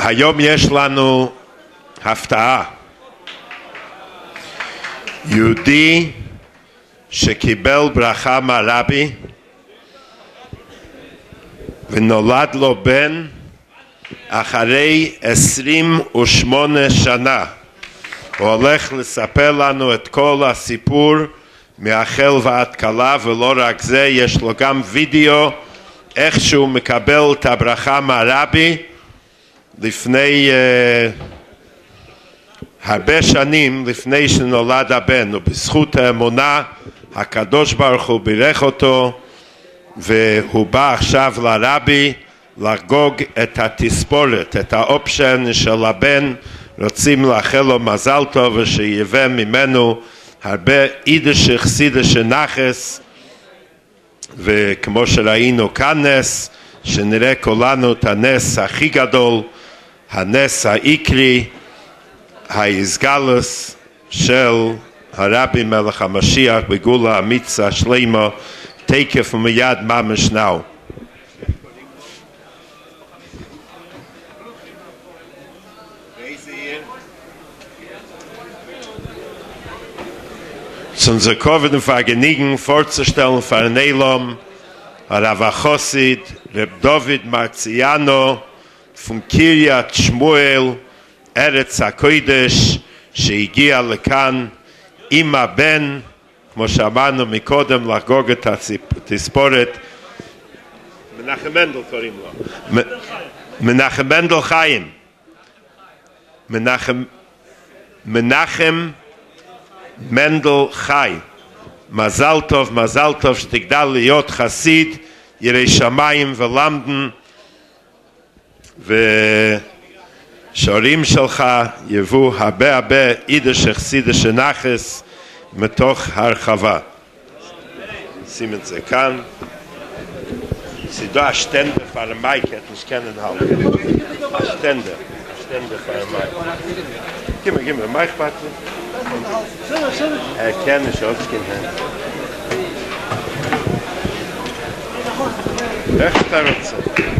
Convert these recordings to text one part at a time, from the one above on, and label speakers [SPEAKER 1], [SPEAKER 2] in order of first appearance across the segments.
[SPEAKER 1] היום יש לנו הפתעה. יהודי שקיבל ברכה מהרבי ונולד לו בן אחרי 28 שנה. הוא הולך לספר לנו את כל הסיפור מהחל ועד כלה, ולא רק זה, יש לו גם וידאו איך שהוא מקבל את הברכה מהרבי לפני הרבה שנים לפני שנולד הבן, ובזכות האמונה הקדוש ברוך הוא בירך אותו, והוא בא עכשיו לרבי לחגוג את התספורת, את האופשן של הבן. רוצים לאחל לו מזל טוב ושיבא ממנו הרבה אידש חסידש נחס, וכמו שראינו כאן נס, שנראה כולנו את הנס הכי גדול, הנס העיקרי, ההסגלוס של הרבי מלך המשיח בגאולה אמיצה שלמה, תקף ומיד ממש now. Zu unser Covid und Vergnügen vorzustellen für ein Elam, Rav Chosid, Reb David Marziano, von Kiryat Shmuel, Eretz HaKodesh, שהגיע לכאן עם הבן, כמו שאמרנו מקודם, לחגוג את התספורת. מנחם מנדל קוראים לו. מנחם מנדל חיים. מנחם מנדל חי. מזל טוב שתגדל להיות חסיד, ירא שמיים ולמדן, ושהורים שלך יבואו הרבה אידש חסידש נחס מתוך הרחבה. שים את זה כאן. Sie da Stände für ein Mike, hätte ich kennen halten. Stände für ein Mike. Gib mir, Mike, bitte. Kenne ich auch, echt da Rutze.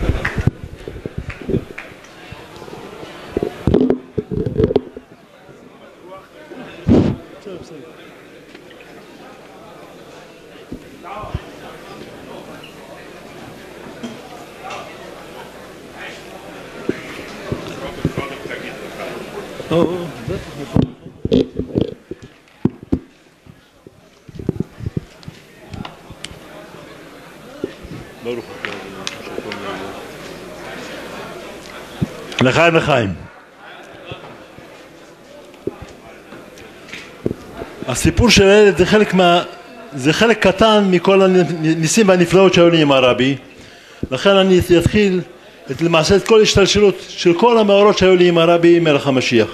[SPEAKER 2] לחיים. הסיפור של הילד זה חלק קטן מכל הניסים והנפלאות שהיו לי עם הרבי. לכן אני אתחיל למעשה את כל השתלשלות של כל המאורות שהיו לי עם הרבי מלך המשיח.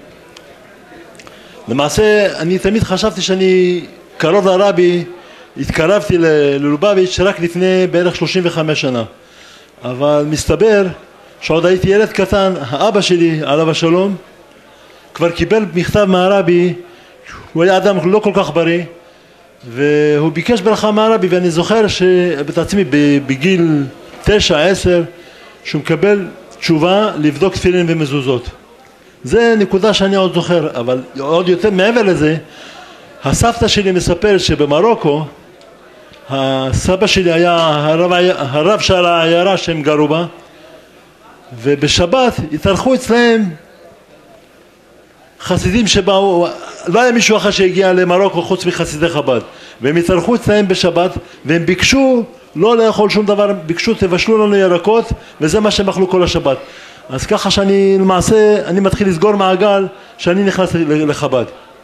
[SPEAKER 2] למעשה אני תמיד חשבתי שאני קרוב לרבי, התקרבתי ללובביץ' רק לפני בערך 35 שנה, אבל מסתבר שעוד הייתי ילד קטן, האבא שלי עליו השלום כבר קיבל מכתב מהרבי. הוא היה אדם לא כל כך בריא, והוא ביקש ברכה מהרבי, ואני זוכר את עצמי בגיל 9-10 שהוא מקבל תשובה לבדוק תפילין ומזוזות. זה נקודה שאני עוד זוכר. אבל עוד יותר מעבר לזה, הסבתא שלי מספרת שבמרוקו הסבא שלי היה הרב של העיירה שהם גרו בה, ובשבת התארחו אצלהם חסידים שבאו, לא היה מישהו אחר שהגיע למרוקו חוץ מחסידי חב"ד, והם התארחו אצלהם בשבת, והם ביקשו לא לאכול שום דבר, ביקשו תבשלו לנו ירקות, וזה מה שהם אכלו כל השבת. אז ככה שאני למעשה, אני מתחיל לסגור מעגל שאני נכנס לחב"ד.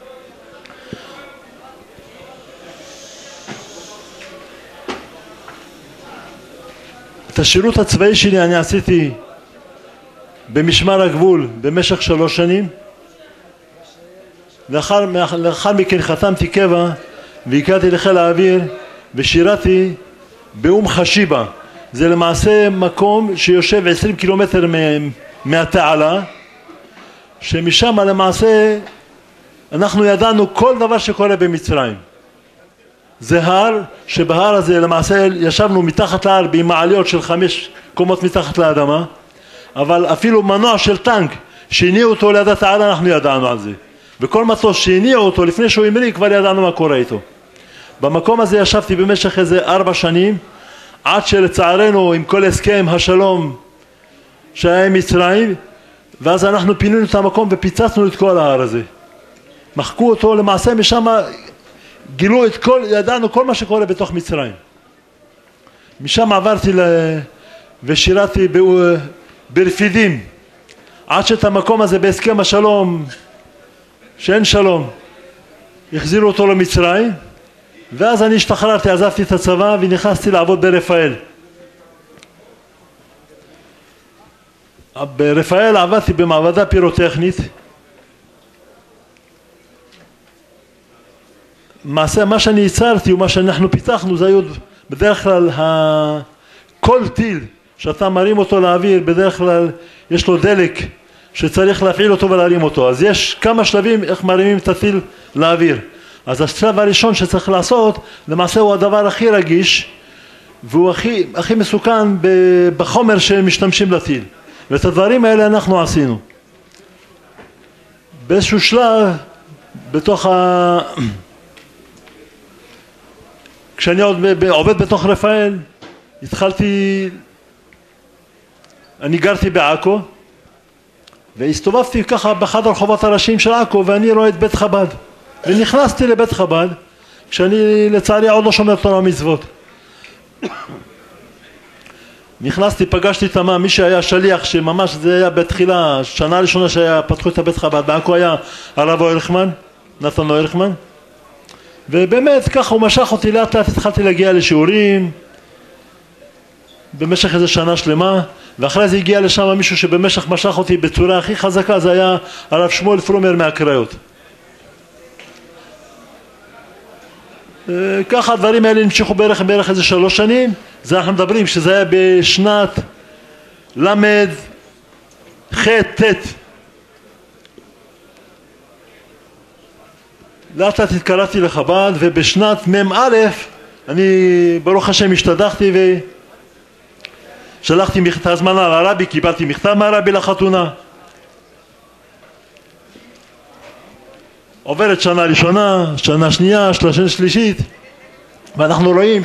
[SPEAKER 2] את השירות הצבאי שלי אני עשיתי במשמר הגבול במשך 3 שנים. לאחר מכן חתמתי קבע והגעתי לחיל האוויר ושירתי באום חשיבה. זה למעשה מקום שיושב 20 קילומטר מהתעלה, שמשם למעשה אנחנו ידענו כל דבר שקורה במצרים. זה הר, שבהר הזה למעשה ישבנו מתחת להר במעליות של 5 קומות מתחת לאדמה. אבל אפילו מנוע של טנק שהניעו אותו ליד התעלה אנחנו ידענו על זה, וכל מטוס שהניעו אותו לפני שהוא המריא כבר ידענו מה קורה איתו. במקום הזה ישבתי במשך איזה 4 שנים, עד שלצערנו עם כל הסכם השלום שהיה עם מצרים, ואז אנחנו פינינו את המקום ופיצצנו את כל ההר הזה, מחקו אותו. למעשה משם גילו את כל, ידענו כל מה שקורה בתוך מצרים. משם עברתי ושירתי ברפידים, עד שאת המקום הזה בהסכם השלום שאין שלום החזירו אותו למצרים, ואז אני השתחררתי, עזבתי את הצבא ונכנסתי לעבוד ברפאל. ברפאל עבדתי במעבדה פירוטכנית. מעשה מה שאני ייצרתי ומה שאנחנו פיתחנו זה היו בדרך כלל כל טיל שאתה מרים אותו לאוויר בדרך כלל יש לו דלק שצריך להפעיל אותו ולהרים אותו, אז יש כמה שלבים איך מרימים את הטיל לאוויר. אז השלב הראשון שצריך לעשות למעשה הוא הדבר הכי רגיש והוא הכי מסוכן בחומר שמשתמשים לטיל, ואת הדברים האלה אנחנו עשינו. באיזשהו שלב בתוך כשאני עובד בתוך רפאל אני גרתי בעכו והסתובבתי ככה באחד הרחובות הראשיים של עכו ואני רואה את בית חב"ד, ונכנסתי לבית חב"ד כשאני לצערי עוד לא שומר תורה ומצוות. נכנסתי, פגשתי את מי שהיה שליח, שממש זה היה בתחילה, שנה ראשונה שפתחו את הבית חב"ד בעכו, היה הרב אוירחמן, נתן אוירחמן, ובאמת ככה הוא משך אותי לאט לאט, התחלתי להגיע לשיעורים במשך איזה שנה שלמה, ואחרי זה הגיע לשם מישהו שבמשך משך אותי בצורה הכי חזקה, זה היה הרב שמואל פרומר מהקריות. ככה הדברים האלה נמשכו בערך איזה 3 שנים. זה אנחנו מדברים שזה היה בשנת למד ח' ט'. לאט לאט התקרבתי לחב"ד, ובשנת מ"א אני ברוך השם השתדחתי ושלחתי מכתב הזמנה לרבי, קיבלתי מכתב מהרבי לחתונה. עוברת שנה ראשונה, שנה שנייה, שנה שלישית, ואנחנו רואים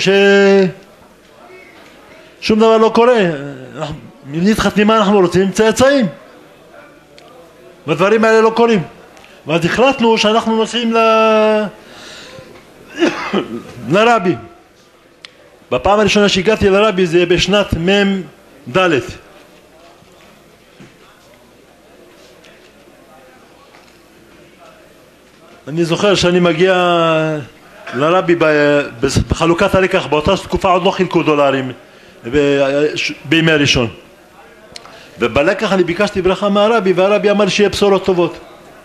[SPEAKER 2] שום דבר לא קורה. מתחתנים מה אנחנו רוצים? צאצאים, והדברים האלה לא קורים. ואז החלטנו שאנחנו נוסעים לרבי. בפעם הראשונה שהגעתי לרבי זה בשנת מ"ד. אני זוכר שאני מגיע לרבי בחלוקת הלקח, באותה תקופה עוד לא חילקו דולרים בימי הראשון, ובלקח אני ביקשתי ברכה מהרבי, והרבי אמר שיהיה בשורות טובות.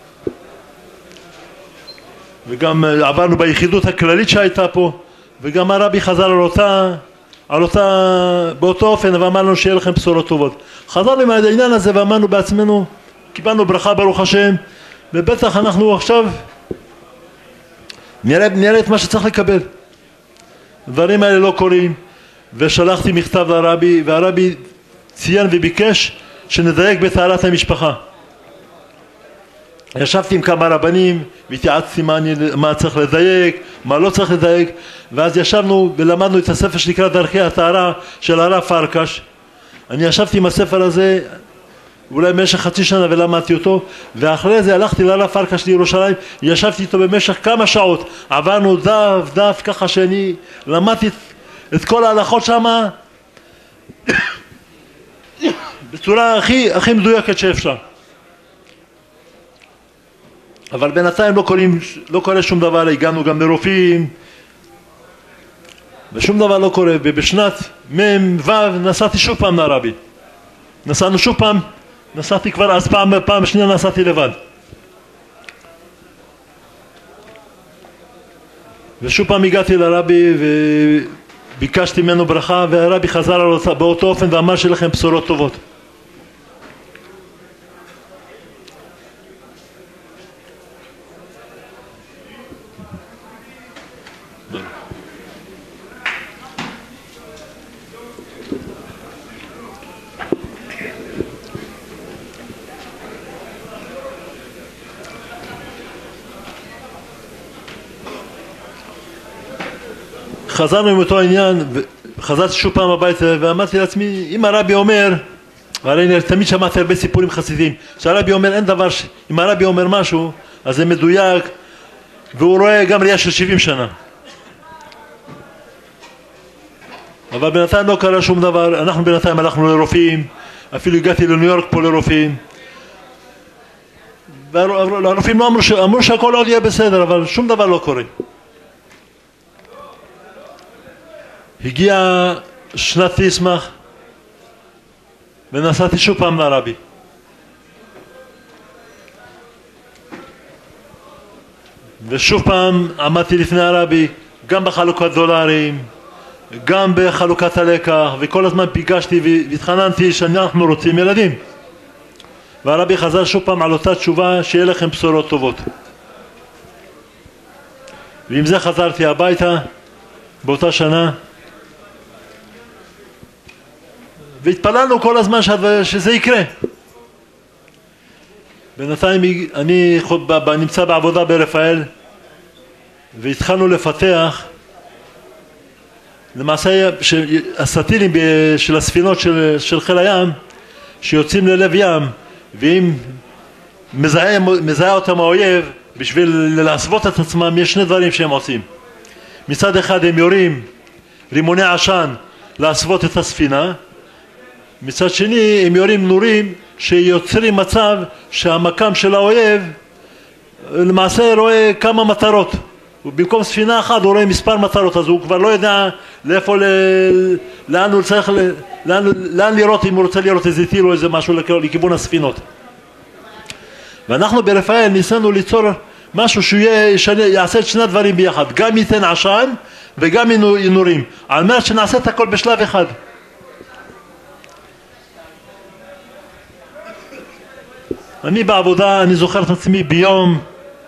[SPEAKER 2] וגם עברנו ביחידות הכללית שהייתה פה, וגם הרבי חזר באותו אופן ואמר לנו שיהיה לכם בשורות טובות. חזרנו עם העניין הזה ואמרנו בעצמנו, קיבלנו ברכה ברוך השם, ובטח אנחנו עכשיו נראה את מה שצריך לקבל. הדברים האלה לא קורים, ושלחתי מכתב לרבי, והרבי ציין וביקש שנדייק בטהרת המשפחה. ישבתי עם כמה רבנים והתייעצתי מה צריך לדייק, מה לא צריך לדייק, ואז ישבנו ולמדנו את הספר שנקרא דרכי הטהרה של הרב פרקש. אני ישבתי עם הספר הזה אולי במשך חצי שנה ולמדתי אותו, ואחרי זה הלכתי לרב פרקש לירושלים, ישבתי איתו במשך כמה שעות, עברנו דף ככה שאני למדתי את כל ההלכות שם בצורה הכי מדויקת שאפשר. אבל בינתיים לא קורה שום דבר. הגענו גם לרופאים ושום דבר לא קורה. ובשנת מ"ו נסעתי שוב פעם לרבי, נסענו שוב פעם, נסעתי כבר אז פעם שנייה נסעתי לבד, ושוב פעם הגעתי לרבי וביקשתי ממנו ברכה, והרבי חזר באותו אופן ואמר שלכם בשורות טובות. חזרנו עם אותו עניין, חזרתי שוב פעם הביתה ואמרתי לעצמי, אם הרבי אומר, הרי אני תמיד שמעתי הרבה סיפורים חסידים, שהרבי אומר אין דבר, אם הרבי אומר משהו אז זה מדויק והוא רואה גם ראייה של 70 שנה. אבל בינתיים לא קרה שום דבר, אנחנו בינתיים הלכנו לרופאים, אפילו הגעתי לניו יורק פה לרופאים, והרופאים לא אמרו שהכל עוד יהיה בסדר, אבל שום דבר לא קורה. הגיע שנת תשמח ונסעתי שוב פעם לרבי. ושוב פעם עמדתי לפני הרבי, גם בחלוקת דולרים, גם בחלוקת הלקח, וכל הזמן פיגשתי והתחננתי שאנחנו רוצים ילדים. והרבי חזר שוב פעם על אותה תשובה, שיהיה לכם בשורות טובות. ועם זה חזרתי הביתה באותה שנה, והתפללנו כל הזמן שזה יקרה. בינתיים אני נמצא בעבודה ברפאל, והתחלנו לפתח למעשה הסטילים של הספינות של חיל הים שיוצאים ללב ים, ואם מזהה אותם האויב, בשביל להסוות את עצמם יש שני דברים שהם עושים. מצד אחד הם יורים רימוני עשן להסוות את הספינה, מצד שני הם יורים נורים שיוצרים מצב שהמקם של האויב למעשה רואה כמה מטרות, ובמקום ספינה אחת הוא רואה מספר מטרות, אז הוא כבר לא יודע לאן הוא צריך, לאן לראות, אם הוא רוצה לראות איזה טיל או איזה משהו לכיוון הספינות. ואנחנו ברפאל ניסינו ליצור משהו שיעשה את שני הדברים ביחד, גם ייתן עשן וגם נורים, על מנת שנעשה את הכל בשלב אחד. אני בעבודה, אני זוכר את עצמי ביום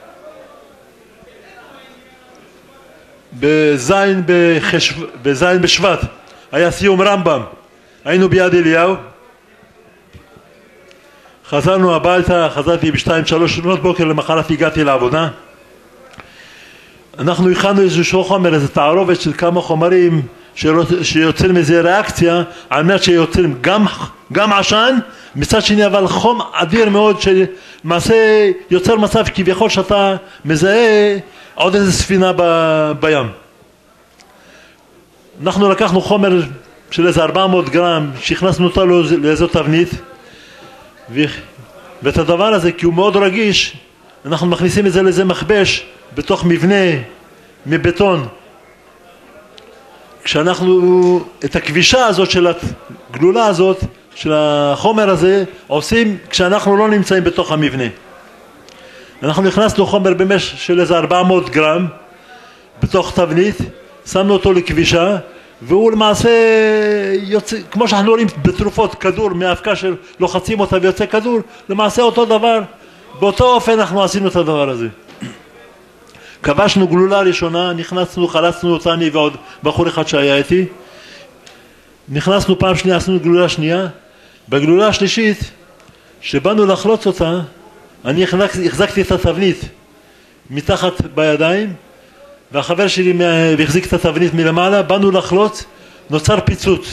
[SPEAKER 2] בזין בשבט, היה סיום רמב"ם, היינו ביד אליהו, חזרנו הביתה, חזרתי ב2-3 שנות בוקר, למחרת הגעתי לעבודה. אנחנו הכנו איזשהו חומר, איזו תערובת של כמה חומרים שיוצרים איזו ריאקציה, על מנת שיוצרים גם עשן, מצד שני אבל חום אדיר מאוד, שמעשה יוצר מצב כביכול שאתה מזהה עוד איזו ספינה בים. אנחנו לקחנו חומר של איזה 400 גרם, שהכנסנו אותו לאיזו תבנית, ואת הדבר הזה, כי הוא מאוד רגיש, אנחנו מכניסים את זה לאיזה מכבש בתוך מבנה מבטון. כשאנחנו את הכבישה הזאת של הגלולה הזאת, של החומר הזה, עושים כשאנחנו לא נמצאים בתוך המבנה. אנחנו נכנסנו חומר במשך של איזה 400 גרם בתוך תבנית, שמנו אותו לכבישה, והוא למעשה יוצא, כמו שאנחנו רואים בתרופות, כדור מהאבקה של לוחצים אותה ויוצא כדור, למעשה אותו דבר, באותו אופן אנחנו עשינו את הדבר הזה. כבשנו גלולה ראשונה, נכנסנו, חלצנו אותה אני ועוד בחור אחד שהיה איתי, נכנסנו פעם שנייה, עשינו גלולה שנייה, בגלולה השלישית, שבאנו לחלוץ אותה, אני החזקתי את התבנית מתחת בידיים, והחבר שלי החזיק את התבנית מלמעלה, באנו לחלוץ, נוצר פיצוץ.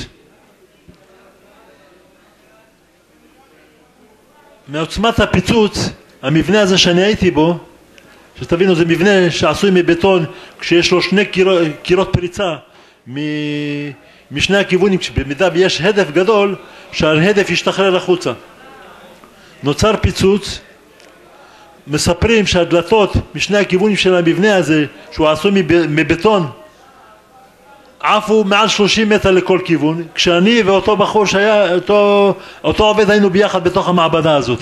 [SPEAKER 2] מעוצמת הפיצוץ, המבנה הזה שאני הייתי בו, שתבינו זה מבנה שעשוי מבטון, כשיש לו 2 קירות פריצה משני הכיוונים, במידה ויש הדף גדול, שההדף ישתחרר החוצה. נוצר פיצוץ, מספרים שהדלתות משני הכיוונים של המבנה הזה, שהוא עשוי מבטון, עפו מעל 30 מטר לכל כיוון, כשאני ואותו בחור שהיה, אותו עובד היינו ביחד בתוך המעבדה הזאת.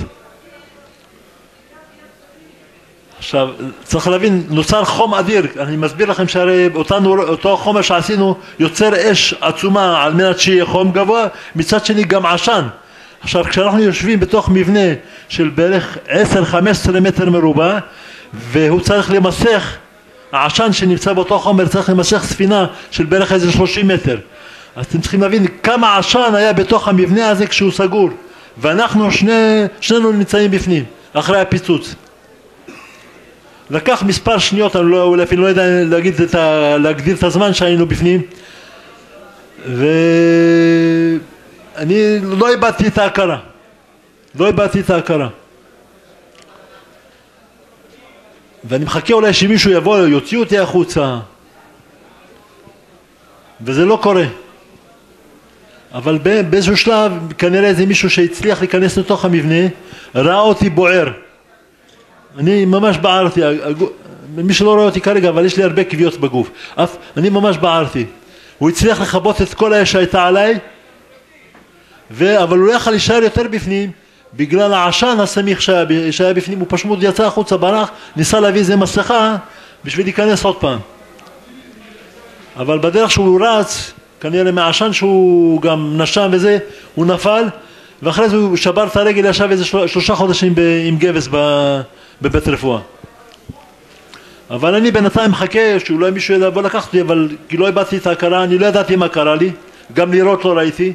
[SPEAKER 2] עכשיו, צריך להבין, נוצר חום אדיר, אני מסביר לכם שהרי אותו חומר שעשינו יוצר אש עצומה על מנת שיהיה חום גבוה, מצד שני גם עשן. עכשיו, כשאנחנו יושבים בתוך מבנה של בערך 10-15 מטר מרובע, והוא צריך למסך, העשן שנמצא באותו חומר צריך למסך ספינה של בערך איזה 30 מטר. אז אתם צריכים להבין כמה עשן היה בתוך המבנה הזה כשהוא סגור, ואנחנו שנינו נמצאים בפנים, אחרי הפיצוץ. לקח מספר שניות, אני לא, אפילו לא יודע להגדיר את הזמן שהיינו בפנים, ואני לא איבדתי את ההכרה, לא איבדתי את ההכרה. ואני מחכה אולי שמישהו יבוא, יוציאו אותי החוצה, וזה לא קורה. אבל באיזשהו שלב, כנראה זה מישהו שהצליח להיכנס לתוך המבנה, ראה אותי בוער. אני ממש בערתי, מי שלא רואה אותי כרגע, אבל יש לי הרבה כוויות בגוף. אני ממש בערתי. הוא הצליח לכבות את כל האש שהייתה עליי, אבל הוא לא יכל להישאר יותר בפנים, בגלל העשן הסמיך שהיה בפנים, הוא פשוט יצא החוצה, ברח, ניסה להביא איזה מסכה, בשביל להיכנס עוד פעם. אבל בדרך שהוא רץ, כנראה מהעשן שהוא גם נשם וזה, הוא נפל, ואחרי זה הוא שבר את הרגל, ישב איזה 3 חודשים עם גבס בבית רפואה. אבל אני בינתיים מחכה שאולי מישהו יבוא לקחת אותי, אבל כי לא איבדתי את ההכרה, אני לא ידעתי מה קרה לי, גם לראות לא ראיתי.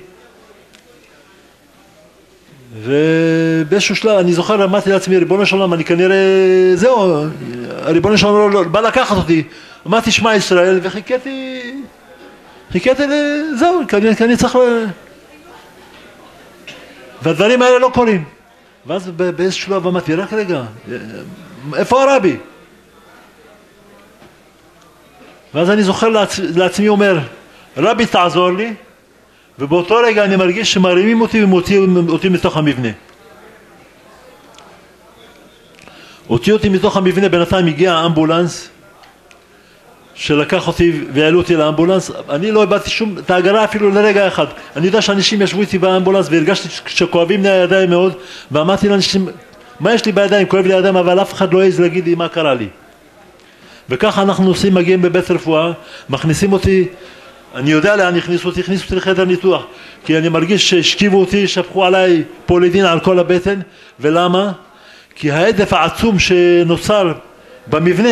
[SPEAKER 2] ובאיזשהו שלב אני זוכר, אמרתי לעצמי, ריבונו של עולם, אני כנראה, זהו, ריבונו של עולם בא לקחת אותי, אמרתי שמע ישראל, וחיכיתי זהו, כי אני צריך והדברים האלה לא קורים. ואז באיזשהו שלב אמרתי, רק רגע, איפה הרבי? ואז אני זוכר לעצמי אומר, רבי תעזור לי, ובאותו רגע אני מרגיש שמרימים אותי ומוציאים אותי מתוך המבנה. הוציאו אותי מתוך המבנה, בינתיים הגיע האמבולנס, שלקח אותי והעלו אותי לאמבולנס. אני לא איבדתי שום את ההגרה אפילו לרגע אחד. אני יודע שאנשים ישבו איתי באמבולנס והרגשתי שכואבים לי הידיים מאוד, ואמרתי לאנשים, מה יש לי בידיים? כואב לי הידיים, אבל אף אחד לא העז להגיד לי מה קרה לי. וככה אנחנו נוסעים, מגיעים בבית רפואה, מכניסים אותי, אני יודע לאן הכניסו אותי לחדר ניתוח, כי אני מרגיש שהשכיבו אותי, שפכו עליי פולידין על כל הבטן. ולמה? כי ההדף העצום שנוצר במבנה,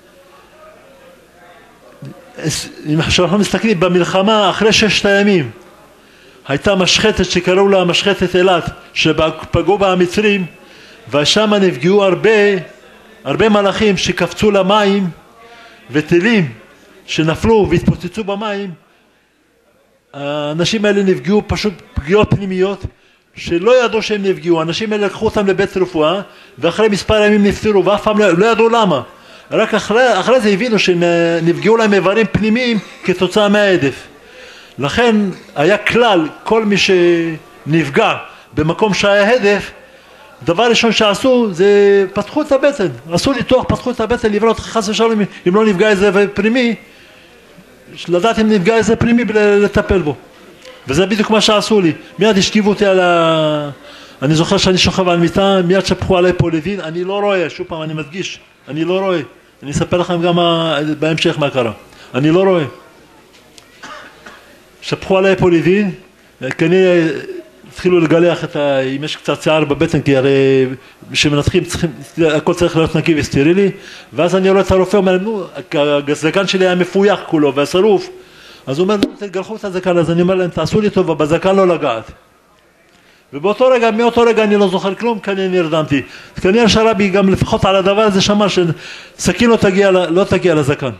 [SPEAKER 2] אם אנחנו מסתכלים במלחמה אחרי 6 הימים, הייתה משחטת שקראו לה משחטת אילת, שפגעו בה המצרים, ושם נפגעו הרבה מלאכים שקפצו למים, וטילים שנפלו והתפוצצו במים. האנשים האלה נפגעו פשוט פגיעות פנימיות שלא ידעו שהם נפגעו. האנשים האלה לקחו אותם לבית רפואה, ואחרי מספר ימים נפטרו, ואף פעם לא ידעו למה. רק אחרי זה הבינו שנפגעו להם איברים פנימיים כתוצאה מההדף. לכן היה כלל, כל מי שנפגע במקום שהיה הדף, דבר ראשון שעשו זה פתחו את הבטן, עשו ניתוח, פתחו את הבטן, לבנות חס ושלום אם לא נפגע איזה פנימי, לדעת אם נפגע איזה פנימי לטפל בו. וזה בדיוק מה שעשו לי. מיד השכיבו אותי אני זוכר שאני שוכב על מיטה, מיד שפכו עליי פולידין, אני לא רואה, שוב פעם אני מדגיש, אני לא רואה. אני אספר לכם גם בהמשך מה קרה. אני לא רואה. שפכו עליי פולידין, כנראה התחילו לגלח אם יש קצת שיער בבטן, כי הרי כשמנתחים הכל צריך להיות נקי וסטרילי, ואז אני רואה את הרופא, אומר, נו, הזקן שלי היה מפויח כולו והשרוף, אז הוא אומר, נו, תגלחו את הזקן, אז אני אומר להם, תעשו לי טובה, בזקן לא לגעת. ובאותו רגע, מאותו רגע אני לא זוכר כלום, כנראה נרדמתי. כנראה שהרבי גם לפחות על הדבר הזה שמר שסכין לא תגיע לזקן.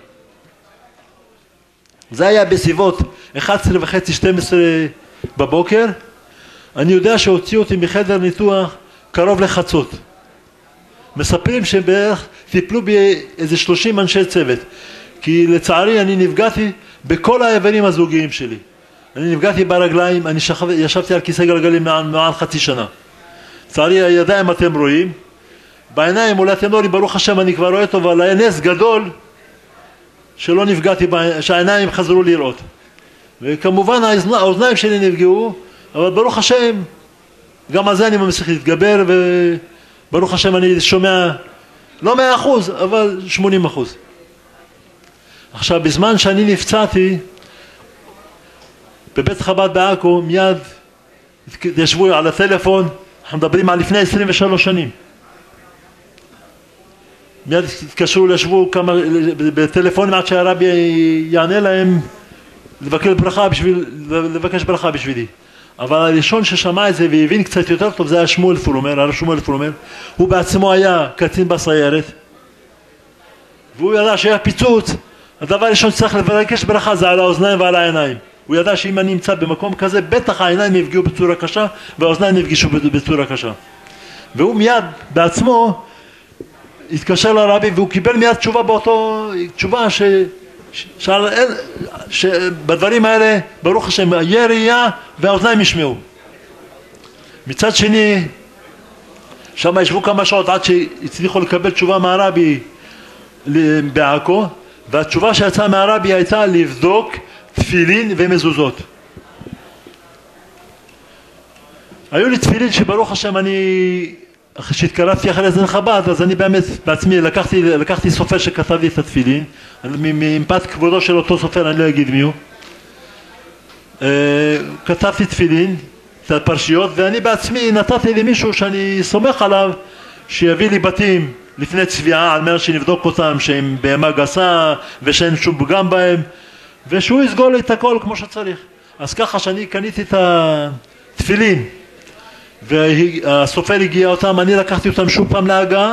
[SPEAKER 2] זה היה בסביבות 11:30, 12 בבוקר. אני יודע שהוציאו אותי מחדר ניתוח קרוב לחצות. מספרים שבערך טיפלו באיזה 30 אנשי צוות, כי לצערי אני נפגעתי בכל האיברים הזוגיים שלי. אני נפגעתי ברגליים, אני ישבתי על כיסא גלגלים מעל חצי שנה. לצערי הידיים אתם רואים, בעיניים אולי אתם לא רואים, ברוך השם אני כבר רואה טוב, אבל היה נס גדול שלא נפגעתי, שהעיניים חזרו לראות. וכמובן האוזניים שלי נפגעו, אבל ברוך השם גם על זה אני ממשיך להתגבר, וברוך השם אני שומע לא 100%, אבל 80%. עכשיו בזמן שאני נפצעתי בבית חב"ד בעכו, מיד ישבו על הטלפון, אנחנו מדברים על לפני 23 שנים. מיד התקשרו, ישבו כמה בטלפונים עד שהרבי יענה להם לבקש ברכה בשבילי. אבל הראשון ששמע את זה והבין קצת יותר טוב זה היה שמואל פרומר, הרב שמואל פרומר. הוא בעצמו היה קצין בסיירת, והוא ידע שהיה פיצוץ, הדבר הראשון שצריך לבקש ברכה זה על האוזניים ועל העיניים. הוא ידע שאם אני נמצא במקום כזה, בטח העיניים יפגעו בצורה קשה והאוזניים יפגשו בצורה קשה. והוא מיד בעצמו התקשר לרבי והוא קיבל מיד תשובה באותו תשובה שבדברים האלה ברוך השם יהיה ראייה והאוזניים ישמעו. מצד שני שם ישבו כמה שעות עד שהצליחו לקבל תשובה מהרבי בעכו, והתשובה שיצאה מהרבי הייתה לבדוק תפילין ומזוזות. היו לי תפילין שברוך השם אני אחרי שהתקרבתי אחרי זה לחב"ד, אז אני באמת בעצמי לקחתי סופר שכתב לי את התפילין, מפאת כבודו של אותו סופר, אני לא אגיד מי הוא. כתבתי תפילין, את הפרשיות, ואני בעצמי נתתי למישהו שאני סומך עליו שיביא לי בתים לפני צביעה על מנת שנבדוק אותם שהם בהמה גסה ושאין שום פגם בהם, ושהוא יסגור לי את הכל כמו שצריך. אז ככה שאני קניתי את התפילין והסופר הגיע אותם, אני לקחתי אותם שוב פעם להגעה,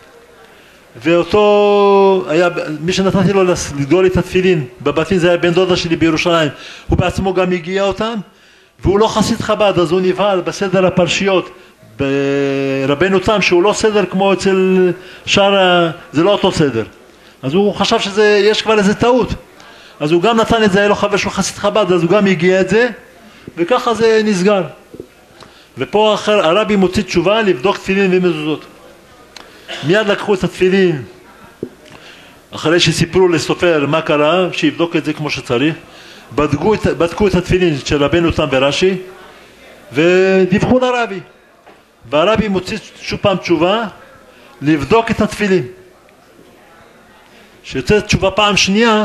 [SPEAKER 2] ואותו היה מי שנתתי לו לסגור לי את התפילין בבתים, זה היה בן דודה שלי בירושלים, הוא בעצמו גם הגיע אותם, והוא לא חסיד חב"ד, אז הוא נבהל בסדר הפרשיות ברבנו תם שהוא לא סדר כמו אצל שאר, זה לא אותו סדר, אז הוא חשב שיש כבר איזה טעות, אז הוא גם נתן את זה, היה לו חבר שהוא חסיד חב"ד, אז הוא גם הגיע את זה, וככה זה נסגר. ופה הרבי מוציא תשובה לבדוק תפילין ומזוזות. מיד לקחו את התפילין אחרי שסיפרו לסופר מה קרה, שיבדוק את זה כמו שצריך, בדקו את התפילין של רבנו תם ורש"י ודיווחו לרבי, והרבי מוציא שוב פעם תשובה לבדוק את התפילין. שיוצאת תשובה פעם שנייה,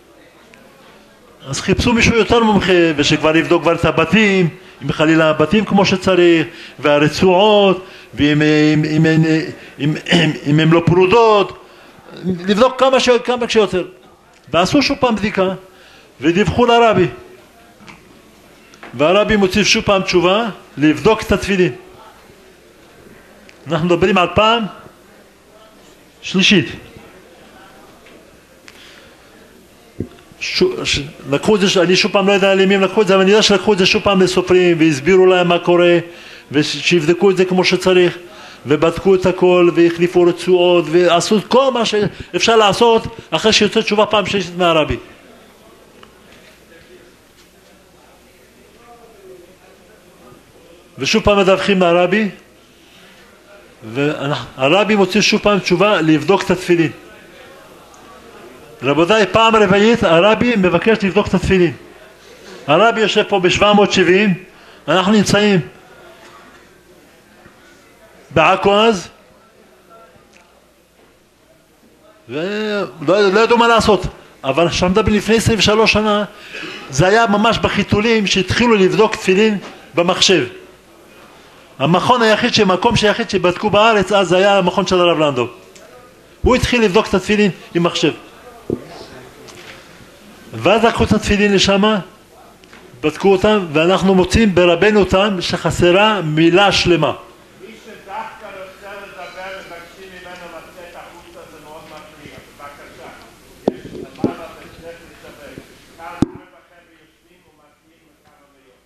[SPEAKER 2] אז חיפשו מישהו יותר מומחה ושכבר יבדוק כבר את הבתים, אם חלילה הבתים כמו שצריך, והרצועות, ואם הם לא פרודות, לבדוק כמה שיותר. ועשו שוב פעם בדיקה ודיווחו לרבי, והרבי מוציא שוב פעם תשובה לבדוק את התפילין. אנחנו מדברים על פעם שלישית. לקחו את זה, אני שוב פעם לא יודע למי הם לקחו את זה, אבל אני יודע שלקחו את זה שוב פעם לסופרים והסבירו להם מה קורה ושיבדקו את זה כמו שצריך, ובדקו את הכל והחליפו רצועות ועשו כל מה שאפשר לעשות אחרי שיוצא תשובה פעם שלישית מהרבי. ושוב פעם מדווחים לרבי, והרבי מוציא שוב פעם תשובה לבדוק את התפילין. רבותיי, פעם רביעית הרבי מבקש לבדוק את התפילין. הרבי יושב פה ב-770, אנחנו נמצאים בעכו אז, ולא ידעו מה לעשות. אבל שם מדברים לפני 23 שנה, זה היה ממש בחיתולים שהתחילו לבדוק תפילין במחשב. המכון היחיד, המקום היחיד שבדקו בארץ אז, זה היה המכון של הרב לנדו. הוא התחיל לבדוק את התפילין עם מחשב. ואז לקחו את התפילין לשם, בדקו אותם, ואנחנו מוצאים ברבנו תם שחסרה מילה שלמה.
[SPEAKER 1] מי שדווקא רוצה לדבר מבקשים ממנו לצאת החוצה, זה מאוד מפריע. בבקשה, יש למעלה וצריך לדבר. כאן לכם ויושבים ומציעים לכמה מיום.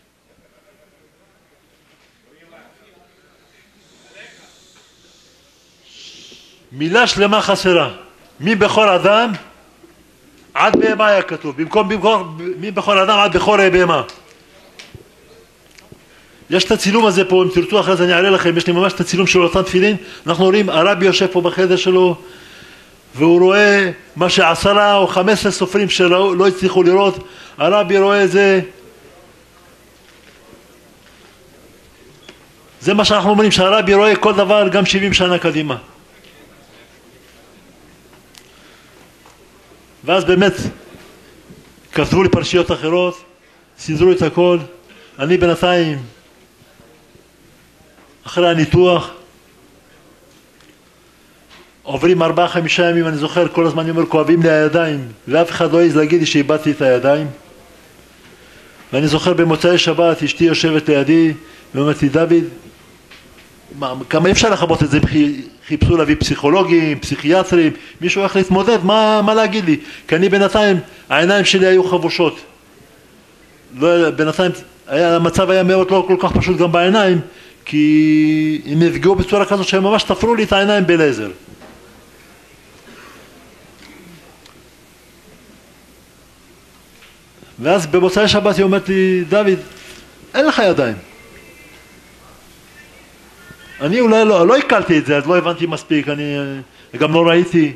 [SPEAKER 2] מילה שלמה חסרה. מי בכל אדם עד בהמה היה כתוב, במקום מי בכל אדם עד בכל בהמה. יש את הצילום הזה פה, אם תרצו אחרי זה אני אראה לכם, יש לי ממש את הצילום של אותם תפילין. אנחנו רואים, הרבי יושב פה בחדר שלו והוא רואה מה ש10 או 15 סופרים שלא הצליחו לראות, הרבי רואה את זה. זה מה שאנחנו אומרים, שהרבי רואה כל דבר גם 70 שנה קדימה. ואז באמת כתבו לי פרשיות אחרות, סידרו את הכל. אני בינתיים אחרי הניתוח עוברים 4-5 ימים, אני זוכר כל הזמן אני אומר כואבים לי הידיים, ואף אחד לא העז להגיד לי שאיבדתי את הידיים. ואני זוכר במוצאי שבת אשתי יושבת לידי ואומרת לי, דוד, כמה אפשר לחבות את זה, חיפשו להביא פסיכולוגים, פסיכיאטרים, מישהו איך להתמודד, מה להגיד לי? כי אני בינתיים, העיניים שלי היו חבושות. בינתיים המצב היה מאוד לא כל כך פשוט גם בעיניים, כי הם נפגעו בצורה כזאת שהם ממש תפרו לי את העיניים בלייזר. ואז במוצאי שבת היא אומרת לי, דוד, אין לך ידיים. אני אולי לא הקלתי את זה, אז לא הבנתי מספיק, אני גם לא ראיתי.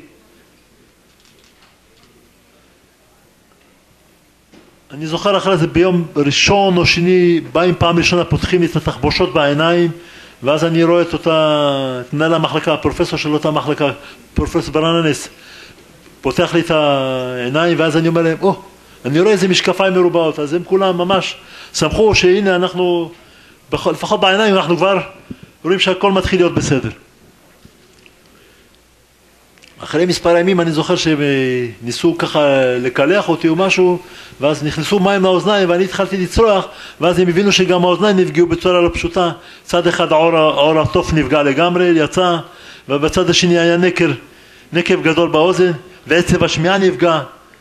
[SPEAKER 2] אני זוכר אחרי זה ביום ראשון או שני, באים פעם ראשונה, פותחים לי את התחבושות בעיניים, ואז אני רואה את מנהל המחלקה, הפרופסור של אותה מחלקה, פרופסור ברננס, פותח לי את העיניים, ואז אני אומר להם, אני רואה איזה משקפיים מרובעות, אז הם כולם ממש שמחו שהנה אנחנו, לפחות בעיניים אנחנו כבר רואים שהכל מתחיל להיות בסדר. אחרי מספר ימים אני זוכר שהם ניסו ככה לקלח אותי או משהו, ואז נכנסו מים לאוזניים ואני התחלתי לצרוח, ואז הם הבינו שגם האוזניים נפגעו בצורה לא פשוטה. צד אחד העור התוף נפגע לגמרי, יצא, ובצד השני היה נקב גדול באוזן, ועצב השמיעה נפגע.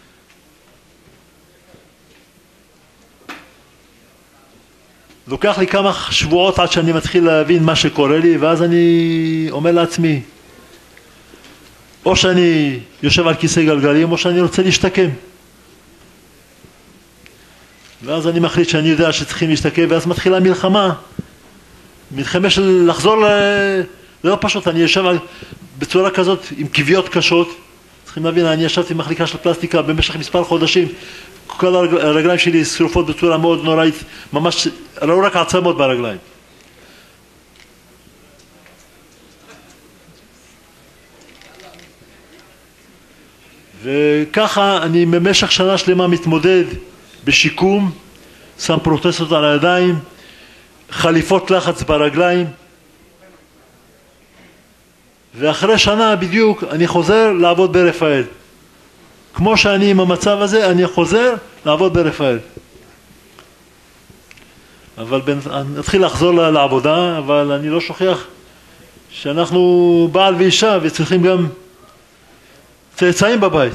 [SPEAKER 2] לוקח לי כמה שבועות עד שאני מתחיל להבין מה שקורה לי, ואז אני אומר לעצמי, או שאני יושב על כיסא גלגלים, או שאני רוצה להשתקם. ואז אני מחליט שאני יודע שצריכים להשתקם, ואז מתחילה מלחמה של לחזור זה לא פשוט, אני יושב בצורה כזאת עם כוויות קשות. צריכים להבין, אני ישבתי במחלקה של פלסטיקה במשך מספר חודשים, כל הרגליים שלי שרופות בצורה מאוד נוראית, ממש ראו רק עצמות ברגליים. וככה אני במשך שנה שלמה מתמודד בשיקום, שם פרוטזות על הידיים, חליפות לחץ ברגליים, ואחרי שנה בדיוק אני חוזר לעבוד ברפאל. כמו שאני עם המצב הזה, אני חוזר לעבוד ברפאל. אבל נתחיל לחזור לעבודה, אבל אני לא שוכח שאנחנו בעל ואישה וצריכים גם צאצאים בבית.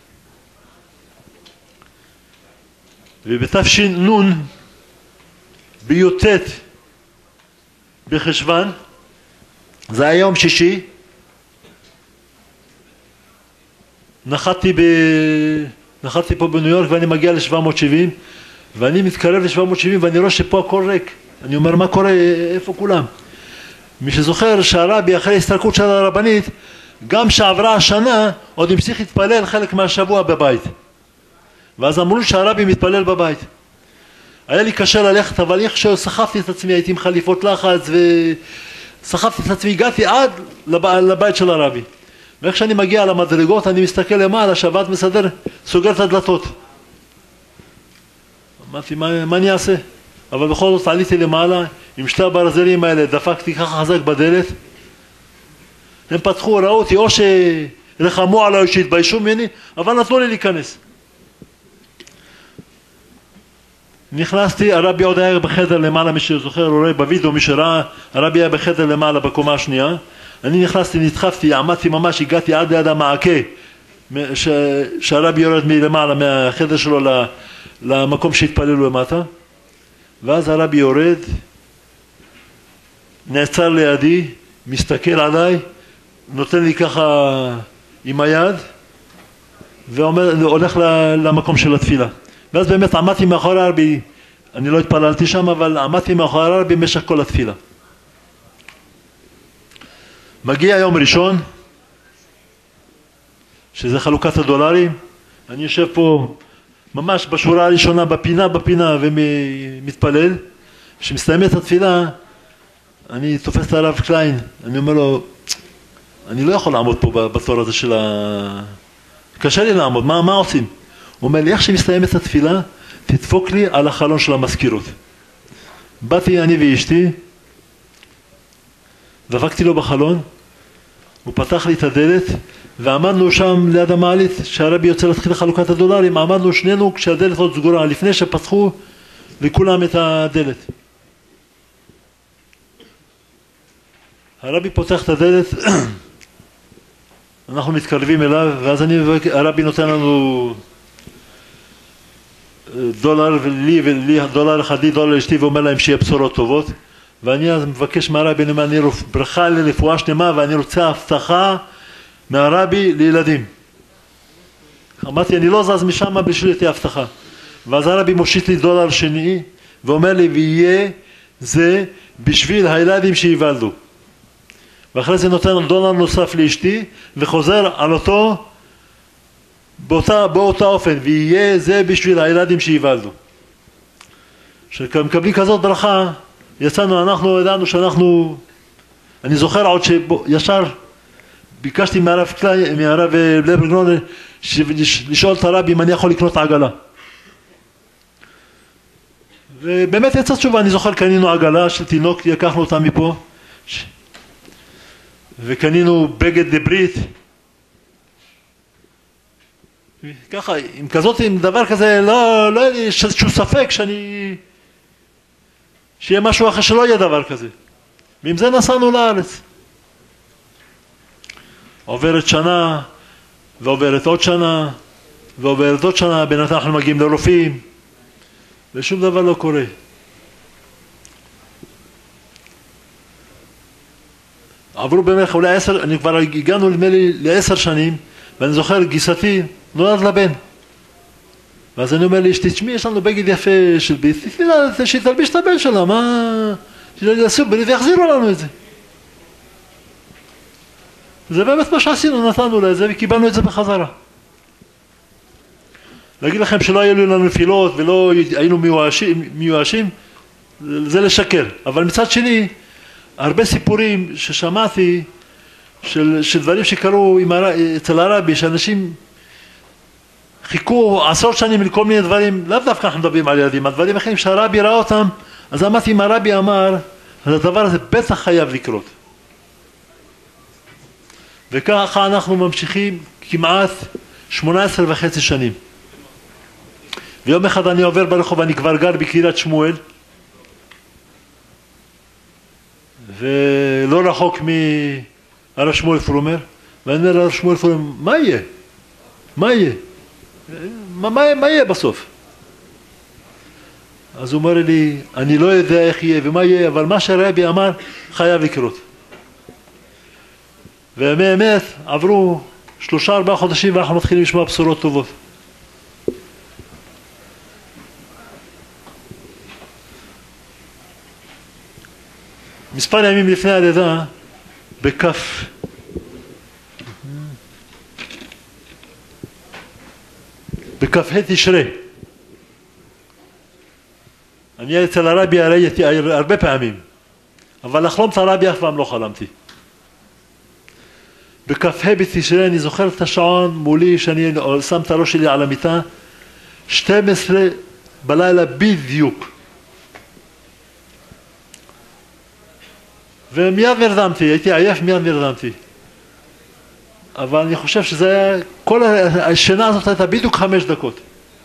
[SPEAKER 2] ובתש"ן, בי"ט בחשוון, זה היה יום שישי, נחתתי פה בניו יורק ואני מגיע ל-770, ואני מתקרב ל-770 ואני רואה שפה הכל ריק. אני אומר, מה קורה? איפה כולם? מי שזוכר שהרבי אחרי הסתלקות של הרבנית, גם שעברה השנה עוד המשיך להתפלל חלק מהשבוע בבית. ואז אמרו לי שהרבי מתפלל בבית. היה לי קשה ללכת, אבל איך שסחפתי את עצמי, הייתי עם חליפות לחץ וסחפתי את עצמי, הגעתי עד לבית של הרבי. ואיך שאני מגיע למדרגות, אני מסתכל למעלה, שהוועד מסדר, סוגר את הדלתות. אמרתי, מה אני אעשה? אבל בכל זאת עליתי למעלה, עם שתי הברזלים האלה, דפקתי ככה חזק בדלת. הם פתחו, ראו אותי, או שרחמו עליי, או שהתביישו ממני, אבל נתנו לי להיכנס. נכנסתי, הרבי עוד היה בחדר למעלה, מי שזוכר, הוא רואה בווידאו, מי שראה, הרבי היה בחדר למעלה בקומה השנייה. אני נכנסתי, נדחפתי, עמדתי ממש, הגעתי עד ליד המעקה, שהרבי יורד מלמעלה, מהחדר שלו למקום שהתפללו למטה. ואז הרבי יורד, נעצר לידי, מסתכל עליי, נותן לי ככה עם היד, והולך למקום של התפילה. ואז באמת עמדתי מאחורי הרבי, אני לא התפללתי שם, אבל עמדתי מאחורי הרבי במשך כל התפילה. מגיע יום ראשון, שזה חלוקת הדולרים, אני יושב פה ממש בשורה הראשונה, בפינה ומתפלל. כשמסתיימת התפילה, אני תופס את הרב קליין, אני אומר לו, אני לא יכול לעמוד פה בתור הזה של קשה לי לעמוד, מה עושים? הוא אומר לי, איך שמסתיימת התפילה, תדפוק לי על החלון של המזכירות. באתי אני ואשתי, דפקתי לו בחלון, הוא פתח לי את הדלת, ועמדנו שם ליד המעלית, שהרבי יוצא להתחיל לחלוקת הדולרים, עמדנו שנינו כשהדלת עוד סגורה, לפני שפתחו לכולם את הדלת. הרבי פותח את הדלת, אנחנו מתקרבים אליו, ואז הרבי נותן לנו דולר, ולי דולר אחד, לי דולר אשתי, ואומר להם שיהיה בשורות טובות. ואני אז מבקש מהרבי, אני ברכה לרפואה שלמה, ואני רוצה הבטחה מהרבי לילדים. אמרתי, אני לא זז משם בשביל תהיה הבטחה. ואז הרבי מושיט לי דולר שני, ואומר לי, ויהיה זה בשביל הילדים שיוולדו. ואחרי זה נותן דולר נוסף לאשתי, וחוזר על אותו, באותה אופן, ויהיה זה בשביל הילדים שיוולדו. כשמקבלים כזאת ברכה, אנחנו ידענו שאנחנו, אני זוכר עוד שישר ביקשתי מהרב לברנון לשאול את הרבי אם אני יכול לקנות עגלה. ובאמת יצא תשובה, אני זוכר קנינו עגלה של תינוק, לקחנו אותה מפה, וקנינו בגד לברית. ככה, עם כזאת, עם דבר כזה, לא היה לי איזשהו ספק שיהיה משהו אחר, שלא יהיה דבר כזה. ועם זה נסענו לארץ. עוברת שנה, ועוברת עוד שנה, ועוברת עוד שנה, בינתיים אנחנו מגיעים לרופאים, ושום דבר לא קורה. עברו בערך אולי 10, אני כבר הגענו נדמה לי ל10 שנים, ואני זוכר גיסתי נולד לבן. ואז אני אומר לי, תשמעי, יש לנו בגד יפה של בית, שתלביש את הבן שלה, מה? ויחזירו לנו את זה. זה באמת מה שעשינו, נתנו לה את זה וקיבלנו את זה בחזרה. להגיד לכם שלא היו לנו נפילות ולא היינו מיואשים, זה לשקר. אבל מצד שני, הרבה סיפורים ששמעתי של דברים שקרו אצל הרבי, שאנשים חיכו 10 שנים לכל מיני דברים, לאו דווקא אנחנו מדברים על ילדים, הדברים אחרים שהרבי ראה אותם, אז אמרתי, אם הרבי אמר, אז הדבר הזה בטח חייב לקרות. וככה אנחנו ממשיכים כמעט 18.5 שנים. ויום אחד אני עובר ברחוב, אני כבר גר בקריית שמואל, ולא רחוק מהרב שמואל פרומר, ואני אומר לרב שמואל פרומר, מה יהיה? מה יהיה? מה יהיה בסוף? אז הוא אומר לי, אני לא יודע איך יהיה ומה יהיה, אבל מה שהרבי אמר חייב לקרות. ובאמת עברו 3-4 חודשים ואנחנו מתחילים לשמוע בשורות טובות. מספר ימים לפני הלידה, בכף תשרי. אני אצל הרבי הייתי הרבה פעמים, אבל לחלום את הרבי אף פעם לא חלמתי. בכ"ה בתשרי אני זוכר את השעון מולי שאני שם את הראש שלי על המיטה, 12 בלילה בדיוק. ומיד נרדמתי, הייתי עייף, מיד נרדמתי. אבל אני חושב שזה היה, כל השינה הזאת הייתה בדיוק 5 דקות.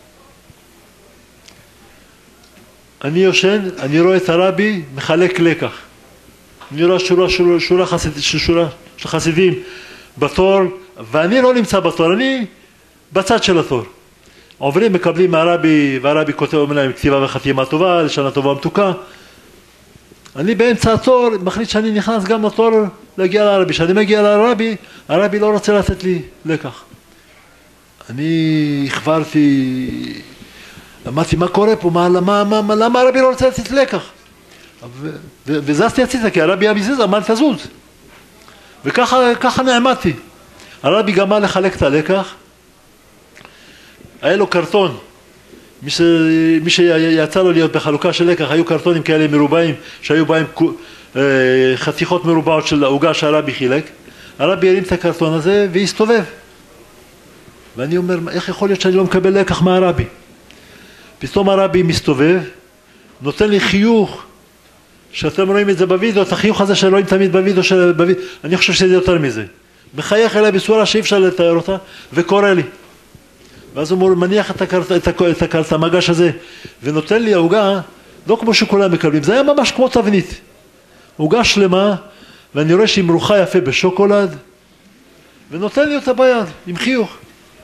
[SPEAKER 2] אני יושן, אני רואה את הרבי מחלק לקח. אני רואה שורה של חסידים בתור, ואני לא נמצא בתור, אני בצד של התור. עוברים, מקבלים מהרבי, והרבי כותב אומר להם כתיבה וחתימה טובה, לשנה טובה ומתוקה. אני באמצע התור, מחליט שאני נכנס גם לתור להגיע לרבי. כשאני מגיע לרבי, הרבי לא רוצה לתת לי לקח. אני החברתי, אמרתי, מה קורה פה? למה הרבי לא רוצה לתת לקח? וזזתי הצידה, כי הרבי היה מזיז, אמר תזוז. וככה נעמדתי. הרבי גמר לחלק את הלקח, היה לו קרטון, מי שיצא לו להיות בחלוקה של לקח, היו קרטונים כאלה מרובעים, שהיו בהם חתיכות מרובעות של העוגה שהרבי חילק. הרבי הרים את הקרטון הזה והסתובב. ואני אומר, איך יכול להיות שאני לא מקבל לקח מהרבי? פתאום הרבי מסתובב, נותן לי חיוך, שאתם רואים את זה בווידאו, את החיוך הזה שרואים תמיד בווידאו, אני חושב שזה יותר מזה. מחייך אליי בצורה שאי אפשר לתאר אותה, וקורא לי. ואז הוא מניח את המגש הזה, ונותן לי העוגה, לא כמו שכולם מקבלים, זה היה ממש כמו תבנית. עוגה שלמה, ואני רואה שהיא מרוחה יפה בשוקולד, ונותן לי אותה ביד, עם חיוך.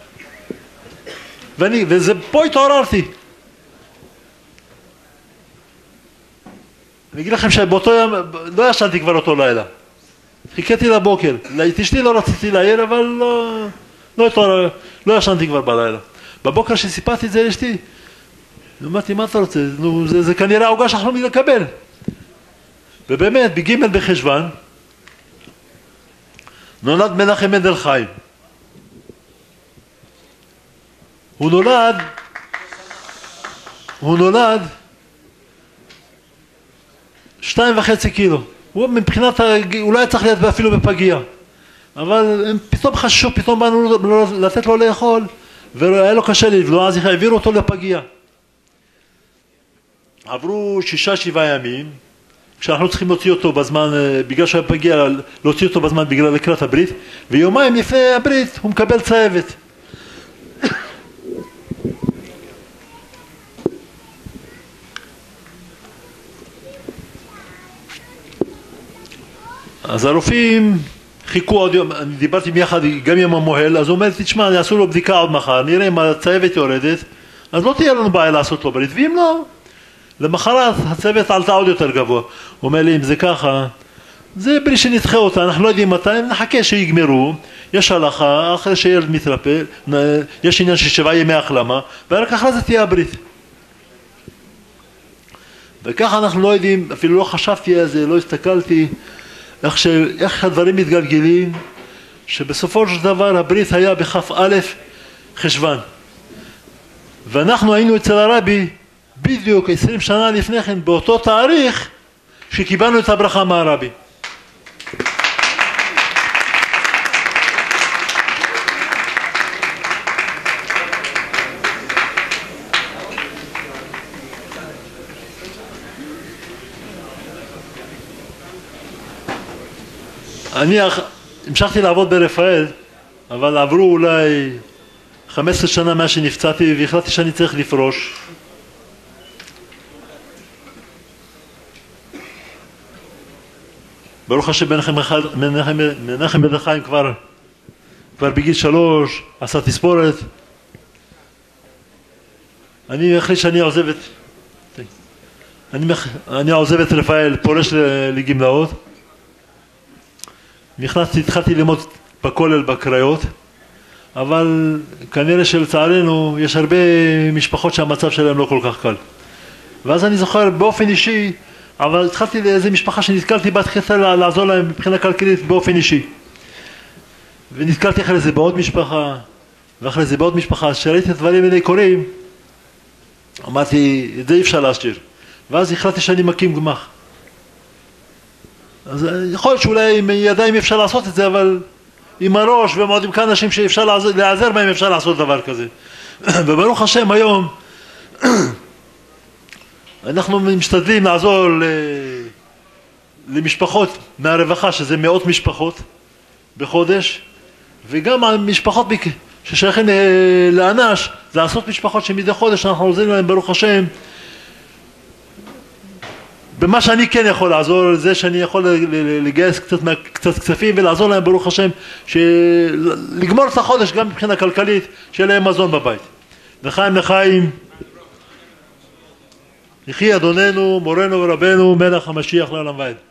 [SPEAKER 2] פה התעוררתי. אני אגיד לכם שבאותו יום, לא ישנתי כבר אותו לילה. חיכיתי לבוקר. אשתי לא רציתי להעיר, אבל לא ישנתי כבר בלילה. בבוקר שסיפרתי את זה לאשתי, אמרתי, מה אתה רוצה? זה כנראה העוגה שאנחנו לקבל. ובאמת, בג' בחשוון, נולד מנחם מנדל חיים. הוא נולד 2.5 קילו. הוא מבחינת, הוא לא היה צריך להיות אפילו בפגייה. אבל הם פתאום חששו, פתאום באנו לתת לו לאכול, והיה לו קשה לבלוע, אז העבירו אותו לפגייה. עברו 6-7 ימים, כשאנחנו צריכים להוציא אותו בזמן, בגלל שהוא היה פגיע, להוציא אותו בזמן בגלל לקראת הברית, ויומיים לפני הברית הוא מקבל צהבת. אז הרופאים חיכו עוד יום, אני דיברתי ביחד גם עם המוהל, אז הוא אומר, תשמע, אני אעשו לו בדיקה עוד מחר, נראה אם הצהבת יורדת, אז לא תהיה לנו בעיה לעשות לו ברית, ואם לא, למחרת הצוות עלתה עוד יותר גבוה. הוא אומר לי, אם זה ככה, זה בלי שנדחה אותה, אנחנו לא יודעים מתי, נחכה שיגמרו, יש הלכה, אחרי שילד מתרפא, יש עניין של 7 ימי החלמה, ורק אחרי זה תהיה הברית. וככה אנחנו לא יודעים, אפילו לא חשבתי על זה, לא הסתכלתי, איך הדברים מתגלגלים, שבסופו של דבר הברית היה בכ"א חשוון. ואנחנו היינו אצל הרבי, בדיוק 20 שנה לפני כן, באותו תאריך שקיבלנו את הברכה מהרבי. אני המשכתי לעבוד ברפאל, אבל עברו אולי 15 שנה מאז שנפצעתי, והחלטתי שאני צריך לפרוש. ברוך השם, מנחם בן חיים כבר בגיל 3 עשה תספורת. אני החליט שאני עוזב את רפאל, פורש לגמלאות. התחלתי ללמוד בכולל בקריות, אבל כנראה שלצערנו יש הרבה משפחות שהמצב שלהם לא כל כך קל. ואז אני זוכר באופן אישי, אבל התחלתי לאיזה משפחה שנתקלתי בה, התחלתי לעזור להם מבחינה כלכלית באופן אישי. ונתקלתי אחרי זה בעוד משפחה, ואחרי זה בעוד משפחה. אז כשראיתי את הדברים האלה קורים, אמרתי, את זה אי אפשר להשאיר. ואז החלטתי שאני מקים גמ"ח. אז יכול להיות שאולי עם ידיים אפשר לעשות את זה, אבל עם הראש ומאוד עם כאן אנשים שאפשר להיעזר בהם אפשר לעשות דבר כזה. וברוך השם היום אנחנו משתדלים לעזור למשפחות מהרווחה, שזה מאות משפחות בחודש, וגם המשפחות ששייכים לאנש, זה עשרות משפחות שמדי חודש אנחנו עוזרים להם ברוך השם. במה שאני כן יכול לעזור, זה שאני יכול לגייס קצת כספים ולעזור להם ברוך השם, לגמור את החודש גם מבחינה כלכלית, שיהיה להם מזון בבית. לחיים לחיים, יחי אדוננו, מורנו ורבנו, מלך המשיח לעולם ועד.